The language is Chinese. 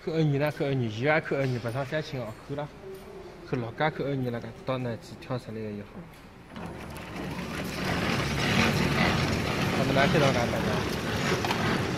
去2年了，去2年，前也去2年，不上3千哦，够了。去老家去2年了，搿到那去挑出来个也好。他们哪看到俺大家？